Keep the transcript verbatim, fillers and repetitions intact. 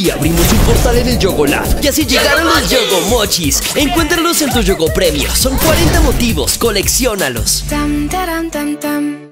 Y abrimos un portal en el Yogo Lab y así llegaron los Yogo Mochis. Encuéntralos en tu Yogo Premio. Son cuarenta motivos, colecciónalos. Tam, taram, tam, tam.